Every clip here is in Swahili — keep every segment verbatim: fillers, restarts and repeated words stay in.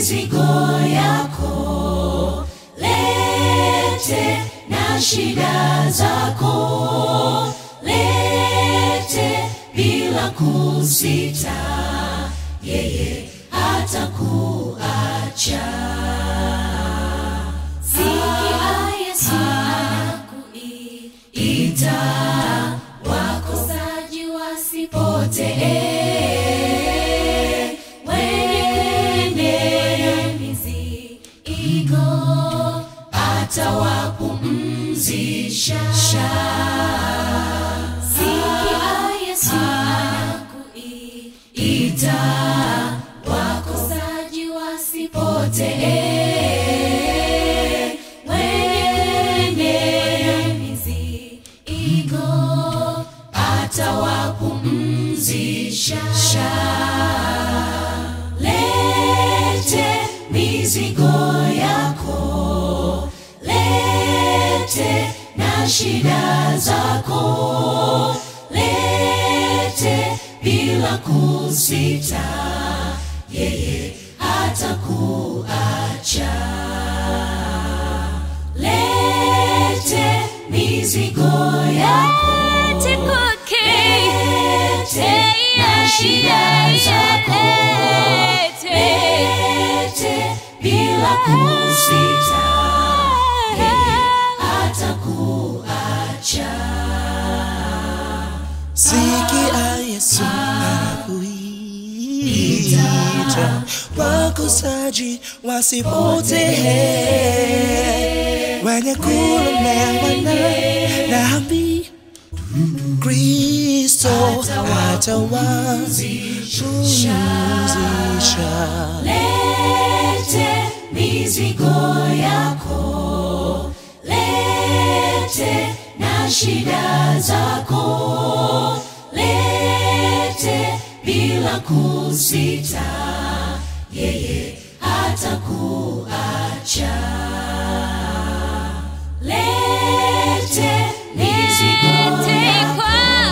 mizigo yako, lete na shida zako, lete bila kusita, yeye hatakuacha. Sikia Yesu anakuita, wakosaji wasipotee, wenye mizigo atawapumzisha. Sikia Yesu anakuita, wakosaji wasipotee, wenye mizigo atawapumzisha. Lete mizigo yako, lete na shida zako, lete bila kusita, yeye hatakuacha. Lete mizigo yako, lete na shida zako, lete bila kusita, yeye hatakuacha. Sikia Yesu anakuita, wakosaji wasipotee, wenye kulemewa na dhambi, Kristo atawapumzisha. Lete mizigo yako, lete na shida zako, lete bila kusita, yeye hatakuacha. Lete mizigo yako,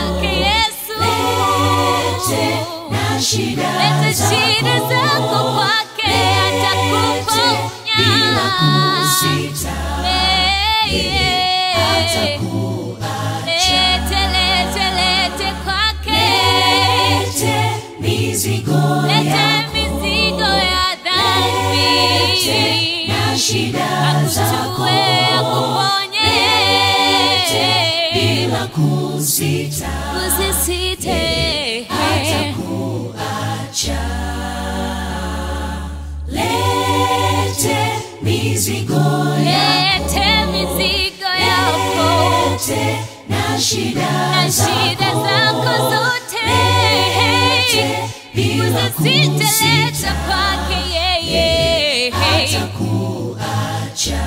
lete na shida zako, kwake atakuponya. bila kusita, yeye hatakuacha. Lete, lete, lete kwake, Lete mizigo lete yako, mizigo ya dhambi, lete na shida zako, akutue, akuponye, lete bila kusita, usisite. hatakuacha. Lete mizigo yako, Lete mizigo yako, lete na shida na shida zako zote, lete bila usisite, leta kusita, kwake yeye. hatakuacha.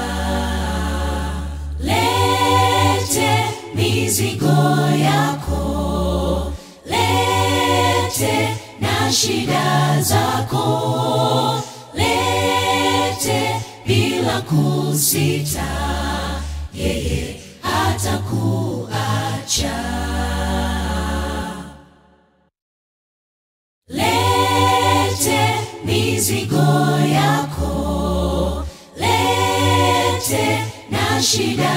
Lete mizigo yako, lete na shida zako, lete bila kusita, yeye hatakuacha. Lete mizigo yako, lete na shida